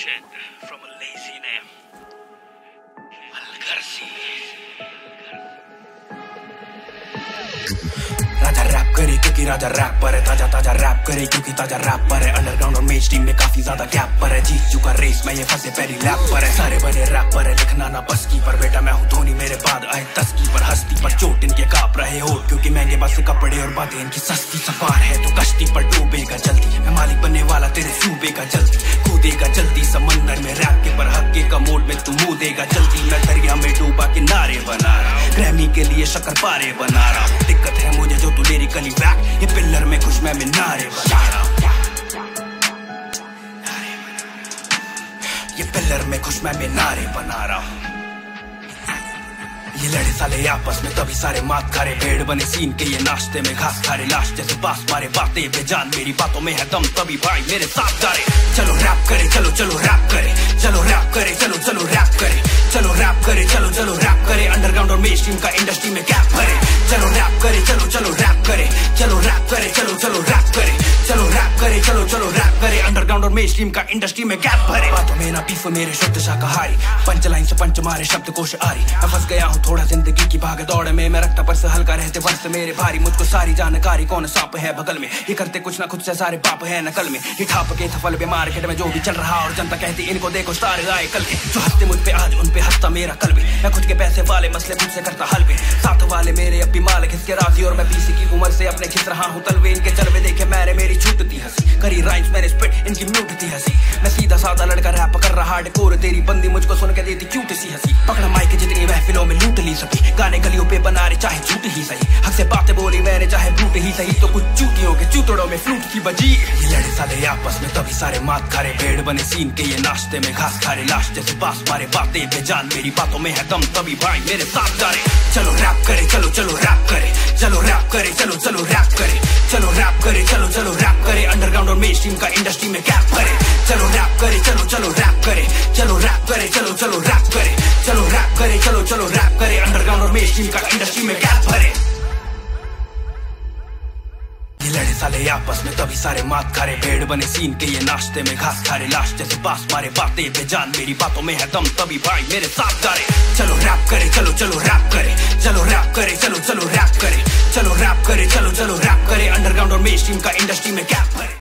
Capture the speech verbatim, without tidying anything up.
shit from a lazy name. Al-Gharzi. राजा rap करे क्योंकि राजा रैप पर है, ताजा ताजा रैप करे क्योंकि ताजा रैप पर है। अंडरग्राउंड और मेन स्ट्रीम में काफी ज्यादा गैप पर है। जीत चुका रेस मैं ये फंसे पहली लैप पर है। सारे बने रैप पर है, लिखना ना बस की पर। बेटा मैं हूँ धोनी, मेरे बाद आए तस्की पर। हस्ती पर चोट इनके काप रहे होठ, क्योंकि महंगे बस कपड़े और बातें इनकी सस्ती। सफार है तो कश्ती पर डूबेगा जल्दी, मैं मालिक बनने वाला तेरे सूबे का। जल्दी कूदेगा जल्दी समंदर में, रैप के पर हक्के का मोड में तू मुंह देगा जल्दी। मैं दरिया में डूबा किनारे बना रहा हूँ, ग्रैमी के लिए शक्कर पारे बना रहा हूँ। दिक्कत है मुझे जो तू लिरिकली वैक, ये पिलर में खुश मैं मिनारे बना रहा हूँ। ये पिलर में खुश मैं मिनारे बना रहा हूँ। ये लड़े साले आपस में तभी सारे मात खारे, भेड़ बने सीन के ये नाश्ते में घास खारे। लाश जैसे बास मारे बातें बेजान, मेरी बातों में है दम तभी भाई मेरे साथ जा रहे। चलो रैप करे चलो चलो रैप करे, चलो रैप करे चलो चलो रैप करे, चलो रैप करे चलो चलो रैप करे। अंडरग्राउंड और मेन स्ट्रीम का इंडस्ट्री में गैप भरे। चलो रैप करे चलो चलो रैप करे, चलो रैप करे चलो चलो रैप करे, चलो रैप करे चलो चलो रैप करे। अंडरग्राउंड और मेन स्ट्रीम का इंडस्ट्री में गैप भरे। बातों में ना पीफो मेरे शुद्ध शाकाहारी, पंच लाइन से पंच मारे शब्द कोश आरी। मैं फंस गया हूँ थोड़ा जिंदगी की भाग दौड़ में, मैं रखता पर से हल्का रहते वर्ष मेरे भारी। मुझको सारी जानकारी कौन सांप है बगल में, ये करते कुछ ना खुद से सारे पाप है नकल में। ये ठाप के सफल पे मार्केट में जो भी चल रहा, और जनता कहती इनको देखो स्टार आए कल के। जो हंसते मुझ पे आज उन पे हंसता मेरा कल भी, मैं खुद के पैसे वाले मसले खुद से करता हल पे। साथ वाले मेरे अब भी मालिक इसके राजी, और मैं बीसी की उम्र से अपने खिस रहा हूँ तलवे। इनके जलवे देखे मैंने मेरी छूटती हंसी, करी राइम्स मैंने स्पिट इनकी म्यूट थी हंसी। मैं सीधा साधा लड़का रैप कर रहा हार्डकोर, तेरी बंदी मुझको सुन के देती क्यूट सी हंसी। पकड़ा माइक जितनी महफिलों में लूट ली सभी, गाने गलियों पे बना रहे चाहे झूठ ही सही। हक से बातें बोली मैंने चाहे ब्रूट ही सही, तो कुछ चूतियों के चूतड़ों में फ्लूट की बजी। ये लड़े साले आपस में तभी सारे मात खारे, भेड़ बने सीन के ये नाश्ते में घास खारे। लाश जैसे बास मारे बातें बेजान, मेरी बातों में है दम तभी भाई मेरे साथ जा रहे। चलो रैप करे चलो चलो रैप करे, चलो रैप करे चलो चलो रैप करे, चलो रैप करे चलो चलो रैप करे। अंडरग्राउंड और मेन स्ट्रीम का इंडस्ट्री में गैप भरे। चलो रैप करे चलो चलो रैप करे, चलो रैप करे चलो चलो रैप करे, चलो रैप करे चलो चलो रैप करे। अंडरग्राउंड और मेन स्ट्रीम का इंडस्ट्री में गैप भरे। ये लड़े साले आपस में तभी सारे मात खारे, भेड़ बने सीन के ये नाश्ते में घास खारे। लाश जैसे बास मारे बातें बेजान, मेरी बातों में है दम तभी भाई मेरे साथ जा रहे। चलो रैप करे चलो चलो रैप करे, चलो रैप करे चलो चलो रैप करे, चलो रैप करे चलो चलो रैप करे। अंडरग्राउंड और मेन स्ट्रीम का इंडस्ट्री में गैप भरे।